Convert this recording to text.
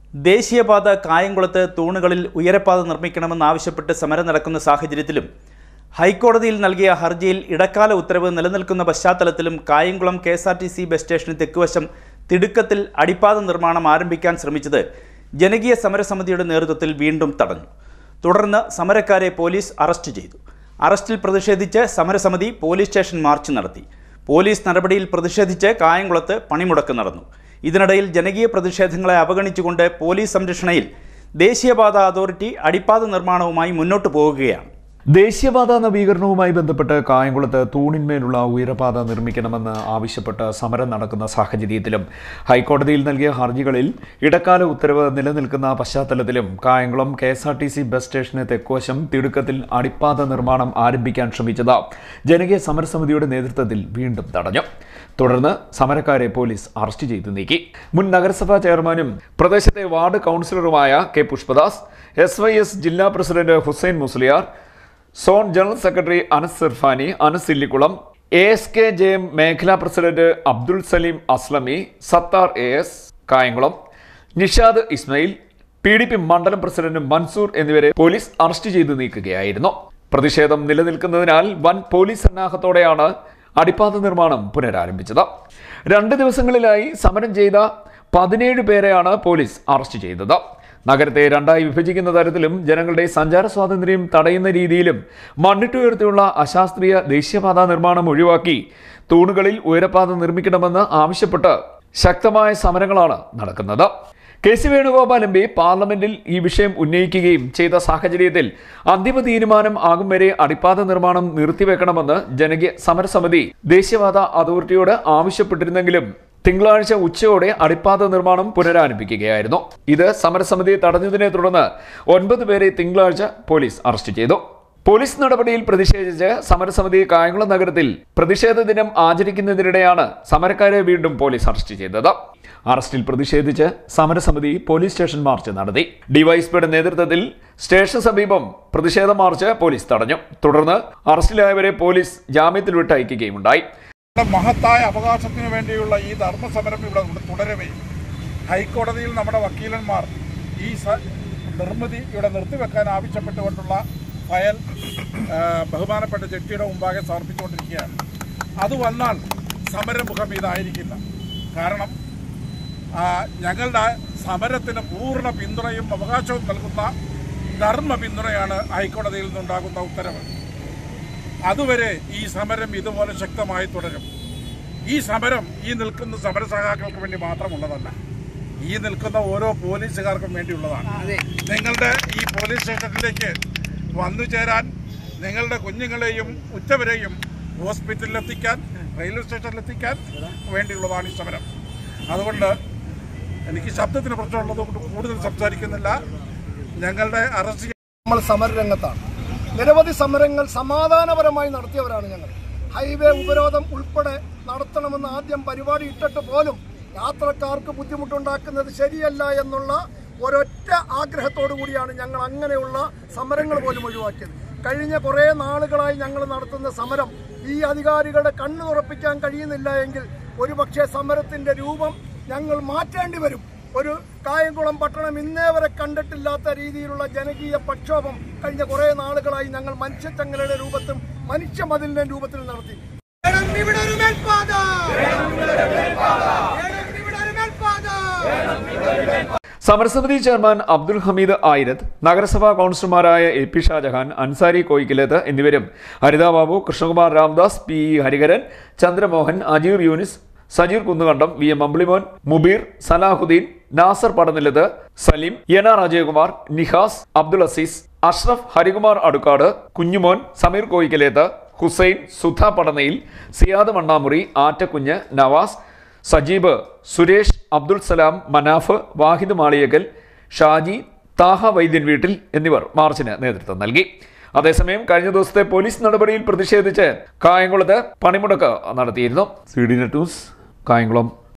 ദേശീയപാത കായംകുളത്ത് തൂണുകളിൽ ഉയരപ്പാത നിർമ്മിക്കണമെന്നാവശ്യപ്പെട്ട് സമരം നടക്കുന്ന സാഹചര്യത്തിലും ഹൈക്കോടതിയിൽ നൽകിയ ഹർജിയിൽ ഇടക്കാല ഉത്തരവ് നിലനിൽക്കുന്ന പശ്ചാത്തലത്തിലും കായംകുളം KSRTC ബസ് സ്റ്റേഷന് തെക്കുവശം തിടുക്കത്തിൽ അടിപ്പാത നിർമ്മാണം ആരംഭിക്കാൻ ശ്രമിച്ചത് ജനകീയ സമരസമിതിയുടെ നേതൃത്വത്തിൽ വീണ്ടും തടഞ്ഞു. തുടർന്ന് സമരക്കാരെ പോലീസ് അറസ്റ്റ് ചെയ്തു. അറസ്റ്റിൽ പ്രതിഷേധിച്ച് സമരസമിതി പോലീസ് സ്റ്റേഷൻ മാർച്ച് നടത്തി. പോലീസ് നടപടിയിൽ പ്രതിഷേധിച്ച് കായംകുളത്ത് പണിമുടക്ക് നടന്നു. ഇതിനിടയിൽ ജനകീയ പ്രതിഷേധങ്ങളെ അവഗണിച്ചുകൊണ്ട് പോലീസ് സംരക്ഷണയിൽ ദേശീയപാത അതോറിറ്റി അടിപ്പാത നിർമ്മാണവുമായി മുന്നോട്ടു പോകുകയാണ്. ദേശീയപാത നവീകരണവുമായി ബന്ധപ്പെട്ട് കായംകുളത്ത് തൂണിന്മേലുള്ള ഉയരപാത നിർമ്മിക്കണമെന്ന് ആവശ്യപ്പെട്ട് സമരം നടക്കുന്ന സാഹചര്യത്തിലും ഹൈക്കോടതിയിൽ നൽകിയ ഹർജികളിൽ ഇടക്കാല ഉത്തരവ് നിലനിൽക്കുന്ന പശ്ചാത്തലത്തിലും കായംകുളം KSRTC ബസ് സ്റ്റേഷന് തെക്കുവശം തിടുക്കത്തിൽ അടിപ്പാത നിർമ്മാണം ആരംഭിക്കാൻ ശ്രമിച്ചത് ജനകീയ സമരസമിതിയുടെ നേതൃത്വത്തിൽ വീണ്ടും തടഞ്ഞു. തുടർന്ന് സമരക്കാരെ പോലീസ് അറസ്റ്റ് ചെയ്തു നീക്കി. മുൻ നഗരസഭാ ചെയർമാനും പ്രദേശത്തെ വാർഡ് കൗൺസിലറുമായ K. പുഷ്പദാസ്, SYS ജില്ലാ president Hussain Musliyar, zone general secretary Anas Irfani, Anas Illikkulam, ASKJM മേഖലാ president Abdul Salim Aslami, Sathar AS Kayamkulam, Nishad Ismail, PDP മണ്ഡലം പ്രസിഡന്റ് മൻസൂർ എന്നിവരെ പോലീസ് അറസ്റ്റ് ചെയ്തു നീക്കുകയായിരുന്നു. പ്രതിഷേധം നിലനിൽക്കുന്നതിനാൽ വൻ പോലീസ് സന്നാഹത്തോടെയാണ് അടിപ്പാത നിർമ്മാണം പുനരാരംഭിച്ചത്. 2 ദിവസങ്ങളിലായി സമരം ചെയ്ത 17 പേരെയാണ് പോലീസ് അറസ്റ്റ് ചെയ്തത്. നഗരത്തെ രണ്ടായി വിഭജിക്കുന്ന തരത്തിലും ജനങ്ങളുടെ സഞ്ചാര സ്വാതന്ത്ര്യം തടയുന്ന രീതിയിലും മണ്ണിട്ടുയർത്തിയുള്ള അശാസ്ത്രീയ ദേശീയപാത നിർമ്മാണം ഒഴിവാക്കി തൂണുകളിൽ ഉയരപ്പാത നിർമ്മിക്കണമെന്ന് ആവശ്യപ്പെട്ട് ശക്തമായ സമരങ്ങളാണ് നടക്കുന്നത്. KC വേണുഗോപാൽ MP പാർലമെന്റിൽ ഈ വിഷയം ഉന്നയിക്കുകയും ചെയ്ത സാഹചര്യത്തിൽ അന്തിമ തീരുമാനം ആകും വരെ അടിപ്പാത നിർമ്മാണം നിർത്തിവെക്കണമെന്ന് ജനകീയ സമരസമിതി ദേശീയപാത അതോറിറ്റിയോട് ആവശ്യപ്പെട്ടിരുന്നെങ്കിലും തിങ്കളാഴ്ച ഉച്ചയോടെ അടിപ്പാത നിർമ്മാണം പുനരാരംഭിക്കുകയായിരുന്നു. ഇത് സമരസമിതി തടഞ്ഞതിനെ തുടർന്ന് 9 പേരെ തിങ്കളാഴ്ച പോലീസ് അറസ്റ്റ് ചെയ്തു. പോലീസ് നടപടിയിൽ പ്രതിഷേധിച്ച് സമരസമിതി കായംകുളം നഗരത്തിൽ പ്രതിഷേധ ദിനം ആചരിക്കുന്നതിനിടെയാണ് സമരക്കാരെ വീണ്ടും പോലീസ് അറസ്റ്റ് ചെയ്തത്. അറസ്റ്റിൽ പ്രതിഷേധിച്ച് സമരസമിതി പോലീസ് സ്റ്റേഷൻ മാർച്ച് നടത്തി. ഡിവൈഎസ്പിയുടെ നേതൃത്വത്തിൽ സ്റ്റേഷന് സമീപം പ്രതിഷേധ മാർച്ച് പോലീസ് തടഞ്ഞു. തുടർന്ന് അറസ്റ്റിലായവരെ പോലീസ് ജാമ്യത്തിൽ വിട്ടയക്കുകയുണ്ടായി. മഹത്തായ അവകാശത്തിന് വേണ്ടിയുള്ള ഈ ധർമ്മസമരം ഇവിടെ തുടരവേ ഹൈക്കോടതിയിൽ നമ്മുടെ വക്കീലന്മാർ ഈ നിർമ്മിതി ഇവിടെ നിർത്തിവെക്കാൻ ആവശ്യപ്പെട്ടുകൊണ്ടുള്ള ഫയൽ ബഹുമാനപ്പെട്ട ജഡ്ജിയുടെ മുമ്പാകെ സമർപ്പിച്ചുകൊണ്ടിരിക്കുകയാണ്. അത് വന്നാൽ സമരമുഖം ഇതായിരിക്കില്ല. കാരണം ഞങ്ങളുടെ സമരത്തിന് പൂർണ്ണ പിന്തുണയും അവകാശവും നൽകുന്ന ധർമ്മ പിന്തുണയാണ് ഹൈക്കോടതിയിൽ നിന്നുണ്ടാകുന്ന ഉത്തരവ്. അതുവരെ ഈ സമരം ഇതുപോലെ ശക്തമായി തുടരും. ഈ സമരം ഈ നിൽക്കുന്ന സമരസഖാക്കൾക്ക് വേണ്ടി മാത്രമുള്ളതല്ല, ഈ നിൽക്കുന്ന ഓരോ പോലീസുകാർക്കും വേണ്ടിയുള്ളതാണ്. നിങ്ങളുടെ ഈ പോലീസ് സ്റ്റേഷനിലേക്ക് വന്നു ചേരാൻ, നിങ്ങളുടെ കുഞ്ഞുങ്ങളെയും ഉറ്റവരെയും ഹോസ്പിറ്റലിലെത്തിക്കാൻ, റെയിൽവേ സ്റ്റേഷനിലെത്തിക്കാൻ വേണ്ടിയുള്ളതാണ് ഈ സമരം. അതുകൊണ്ട് എനിക്ക് ശബ്ദത്തിന് പ്രശ്നമുള്ളത് കൊണ്ട് കൂടുതൽ സംസാരിക്കുന്നില്ല. ഞങ്ങളുടെ അറസ്റ്റ് നമ്മൾ സമരരംഗത്താണ്. നിരവധി സമരങ്ങൾ സമാധാനപരമായി നടത്തിയവരാണ് ഞങ്ങൾ. ഹൈവേ ഉപരോധം ഉൾപ്പെടെ നടത്തണമെന്ന് ആദ്യം പരിപാടി ഇട്ടിട്ട് പോലും യാത്രക്കാർക്ക് ബുദ്ധിമുട്ടുണ്ടാക്കുന്നത് ശരിയല്ല എന്നുള്ള ഒരൊറ്റ ആഗ്രഹത്തോടു കൂടിയാണ് ഞങ്ങൾ അങ്ങനെയുള്ള സമരങ്ങൾ പോലും ഒഴിവാക്കിയത്. കഴിഞ്ഞ കുറേ നാളുകളായി ഞങ്ങൾ നടത്തുന്ന സമരം ഈ അധികാരികളുടെ കണ്ണു തുറപ്പിക്കാൻ കഴിയുന്നില്ല എങ്കിൽ ഒരുപക്ഷെ സമരത്തിൻ്റെ രൂപം ഞങ്ങൾ മാറ്റേണ്ടി വരും. ഒരു കായംകുളം പട്ടണം ഇന്നേ വരെ കണ്ടിട്ടില്ലാത്ത രീതിയിലുള്ള ജനകീയ പ്രക്ഷോഭം കഴിഞ്ഞ കുറേ നാളുകളായി ഞങ്ങൾ മനുഷ്യച്ചങ്ങലയുടെ രൂപത്തിൽ, മനുഷ്യമതിലിന്റെ രൂപത്തിൽ നടത്തി. സമരസമിതി ചെയർമാൻ അബ്ദുൽ ഹമീദ് ആയിരത്ത്, നഗരസഭാ കൗൺസിലർമാരായ AP ഷാജഹാൻ, അൻസാരി കോയിക്കലത്ത് എന്നിവരും Haritha Babu, Krishnakumar Ramdas, PE Hariharan, Chandramohan, Ajeer Younis, Sajeer Kunnukandam, VM Ambilimon, Mubeer, Salahuddin, Nasar Padanilath, Salim, NR Ajayakumar, Nihas, Abdul Azeez, Ashraf, Harikumar Adukkad, Kunjumon, Sameer Koyikkaleth, Hussain, Sudha Padanayil, Siyad Mannamuri, Attakunju, Navas, Sajeeb, Suresh, Abdul Salam, Manaf, Wahid Maliyakkal, Shaji, Thaha Vaidyan വീട്ടിൽ എന്നിവർ മാർച്ചിന് നേതൃത്വം നൽകി. അതേസമയം കഴിഞ്ഞ ദിവസത്തെ പോലീസ് നടപടിയിൽ പ്രതിഷേധിച്ച് കായംകുളത്ത് പണിമുടക്ക് നടത്തിയിരുന്നു. CDNet news, Kayamkulam.